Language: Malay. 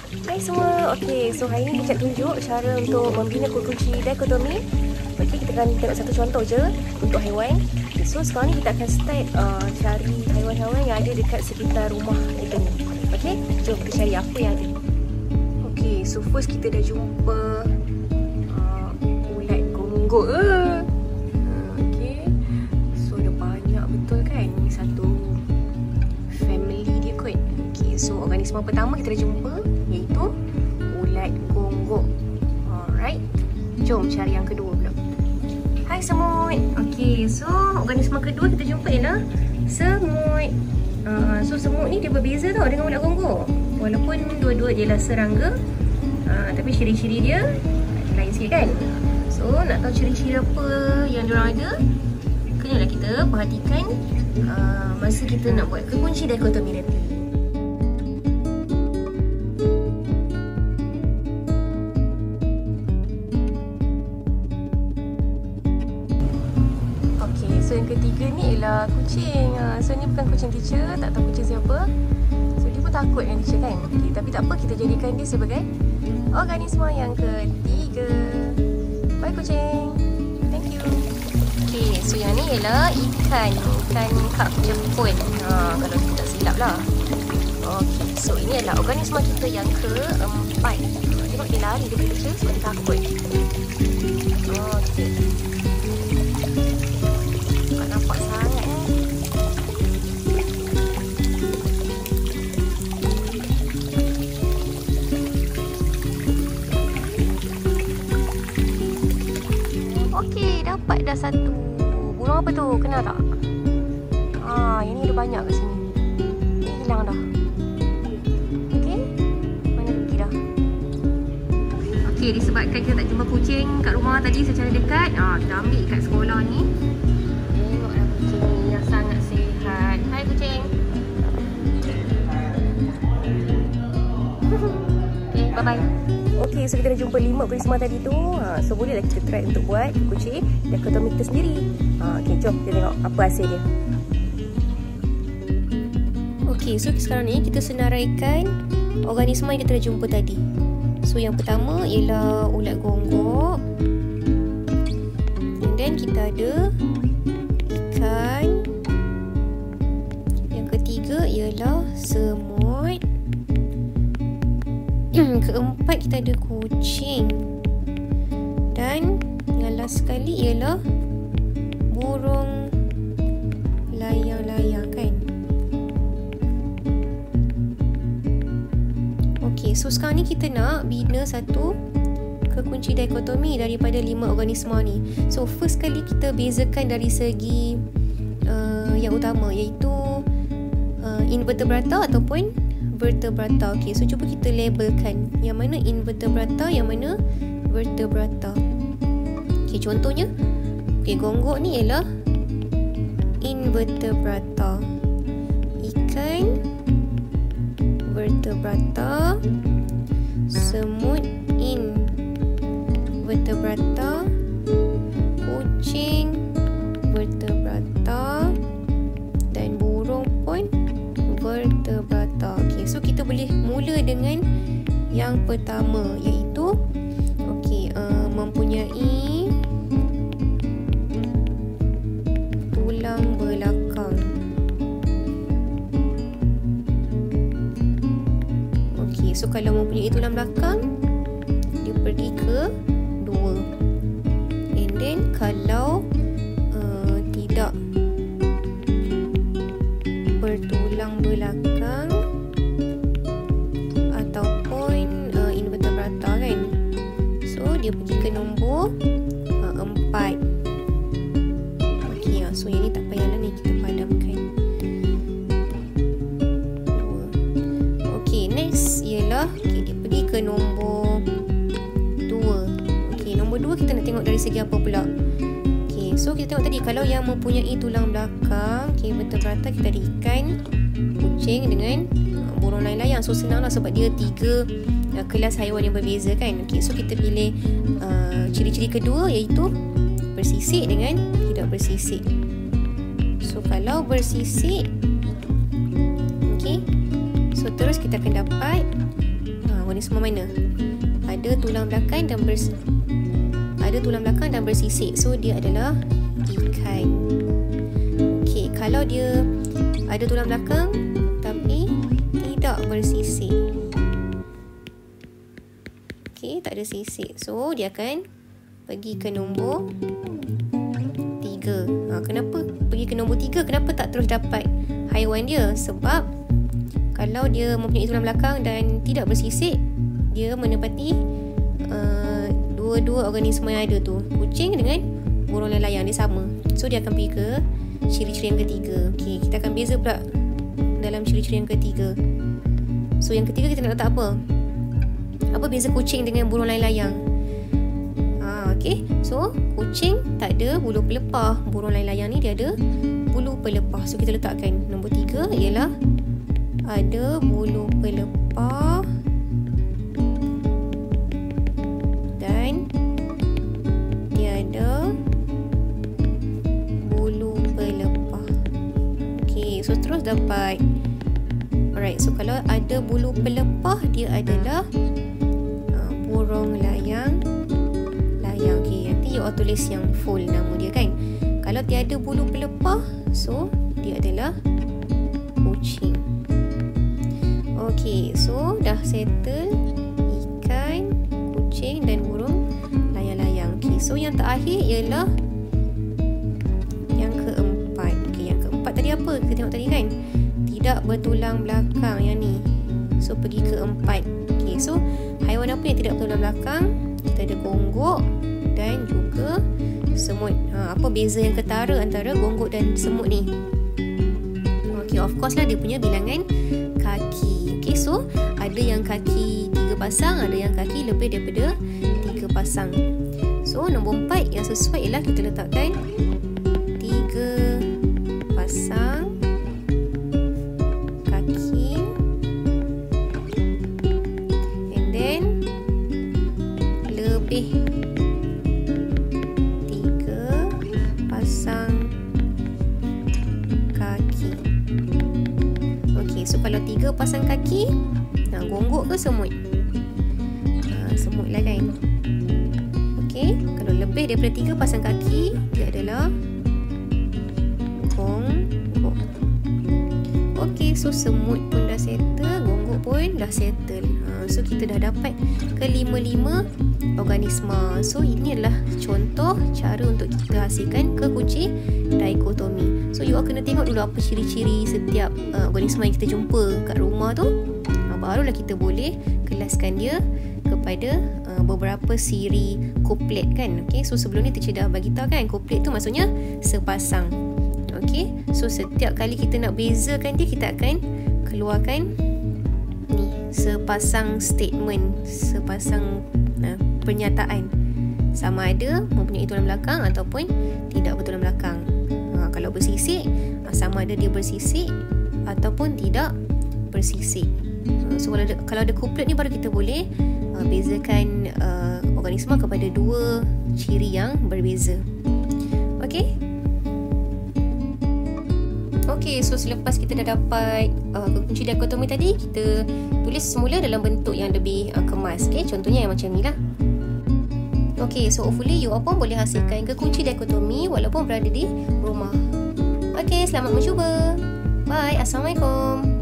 Hai semua. Okey, so hari ni Cik tunjuk cara untuk membina kunci dikotomi. Okey, kita akan tengok satu contoh je untuk haiwan. Okay, so sekarang ni kita akan start cari haiwan-haiwan yang ada dekat sekitar rumah kita ni. Okey, jom kita cari apa yang ada. Okey, so first kita dah jumpa ulat gonggok. Okey, so ada banyak betul kan? Ni satu family dia kot. Okey, so organisma pertama kita dah jumpa iaitu ulat gonggok. Alright, jom cari yang kedua pula. Hai semut. Okey, so organisma kedua kita jumpa ialah semut. So semut ni dia berbeza tau dengan ulat gonggok. Walaupun dua-dua ialah serangga, tapi ciri-ciri dia lain sikit kan. So nak tahu ciri-ciri apa yang diorang ada, kenalah kita perhatikan masa kita nak buat kekunci dikotomi nanti. So yang ketiga ni ialah kucing. So ni bukan kucing teacher, tak tahu kucing siapa. So dia pun takut dengan teacher kan. Okay, tapi tak apa, kita jadikan dia sebagai organisma yang ketiga. Bye kucing. Thank you. Okay, so yang ni ialah ikan kap Jepun. Kalau kita tak silap lah. Okay, so ini adalah organisma kita yang keempat. Tengok dia lari dari teacher sebab dia takut. Okay. Nampak sangat Okey, dapat dah satu. Burung apa tu? Kenal tak? Yang ni ada banyak kat sini. Ni hilang dah. Okey, mana pergi dah? Okey, disebabkan kita tak jumpa kucing kat rumah tadi secara dekat, kita ambil kat sekolah ni. Sangat sihat. Hai kucing. Okay, bye-bye. Okay, so kita dah jumpa 5 organisma tadi tu. So bolehlah kita try untuk buat kunci dikotomi kita sendiri. Okay, jom kita tengok apa hasil dia. Okay, so sekarang ni kita senaraikan organisma yang kita dah jumpa tadi. So yang pertama ialah ulat gonggok. And then kita ada ikan. Ketiga ialah semut. Keempat kita ada kucing. Dan yang last sekali ialah burung layang-layang kan. Okey, so sekarang ni kita nak bina satu kekunci dikotomi daripada 5 organisma ni. So first kali kita bezakan dari segi yang utama iaitu invertebrata ataupun vertebrata. Okey, so cuba kita labelkan yang mana invertebrata, yang mana vertebrata. Okey, contohnya gonggok ni ialah invertebrata. Ikan vertebrata, semut invertebrata, kucing vertebrata, dan burung pun vertebrata. Okey, so kita boleh mula dengan yang pertama iaitu mempunyai tulang belakang. Okey, so kalau mempunyai tulang belakang, dia pergi ke 2. And then kalau tidak bertulang belakang ataupun invertebrata kan, so dia pergi ke nombor 4. Okey, so yang ni tak payahlah ni kita padamkan. Okey, next ialah dia pergi ke nombor 2. Okey, nombor 2 kita nak tengok dari segi apa pula. So kita tengok tadi kalau yang mempunyai tulang belakang, vertebrata, kita ada ikan, kucing dengan burung layang-layang. So senanglah sebab dia 3 kelas haiwan yang berbeza kan. Okay, so kita pilih ciri-ciri kedua iaitu bersisik dengan tidak bersisik. So kalau bersisik, okay, so terus kita akan dapat organisma mana? Ada tulang belakang dan bersisik. So dia adalah ikan. Okey, kalau dia ada tulang belakang tapi tidak bersisik. Okey, tak ada sisik. So dia akan pergi ke nombor 3. Kenapa pergi ke nombor 3? Kenapa tak terus dapat haiwan dia? Sebab kalau dia mempunyai tulang belakang dan tidak bersisik, dia menepati dua-dua organisma yang ada tu, kucing dengan burung lalayang, dia sama. So dia akan pergi ke ciri-ciri yang ketiga. Okey, kita akan beza pula dalam ciri-ciri yang ketiga. So yang ketiga kita nak letak apa? Apa beza kucing dengan burung lalayang? Okey, so kucing tak ada bulu pelepah, burung lalayang ni dia ada bulu pelepah. So kita letakkan nombor 3 ialah ada bulu pelepah dan dia ada bulu pelepah. Okey, so terus dapat. Alright, so kalau ada bulu pelepah dia adalah burung layang. Okey, nanti you tulis yang full nama dia kan. Kalau tiada bulu pelepah, so dia adalah kucing. Okey, so dah settle ikan, kucing dan burung layang-layang. Okey, so yang terakhir ialah yang keempat. Okey, yang keempat tadi apa? Kita tengok tadi kan, tidak bertulang belakang yang ni. So pergi ke 4. Okey, so haiwan apa yang tidak bertulang belakang? Kita ada gonggok dan juga semut. Apa beza yang ketara antara gonggok dan semut ni? Okey, of course lah dia punya bilangan kaki. Okey, so ada yang kaki 3 pasang, ada yang kaki lebih daripada 3 pasang. So nombor 4 yang sesuai ialah kita letakkan 3 pasang kaki and then lebih 3 pasang kaki. Okey, so kalau 3 pasang kaki, gonggok ke semut? Semut lah kan. Okey, kalau lebih daripada 3 pasang kaki, dia adalah gonggok. Okey, so semut pun dah settle, gonggok pun dah settle. So kita dah dapat ke-5 organisma. So ini adalah contoh cara untuk kita hasilkan kekunci dikotomi. So you all kena tengok dulu apa ciri-ciri setiap organisma yang kita jumpa kat rumah tu. Barulah kita boleh kelaskan dia kepada beberapa siri kuplet kan. Okey, so sebelum ni teacher dah bagi tahu kan, kuplet tu maksudnya sepasang. Okey, so setiap kali kita nak bezakan dia, kita akan keluarkan ni sepasang statement, sepasang pernyataan, sama ada mempunyai tulang belakang ataupun tidak bertulang belakang. Kalau bersisik, sama ada dia bersisik ataupun tidak bersisik. So kalau ada kuplet ni, baru kita boleh bezakan organisma kepada 2 ciri yang berbeza. Okey. Okey, so selepas kita dah dapat kekunci dikotomi tadi, kita tulis semula dalam bentuk yang lebih kemas. Okey, contohnya yang macam ni lah. Okey, so hopefully you all pun boleh hasilkan kekunci dikotomi walaupun berada di rumah. Okey, selamat mencuba. Bye. Assalamualaikum.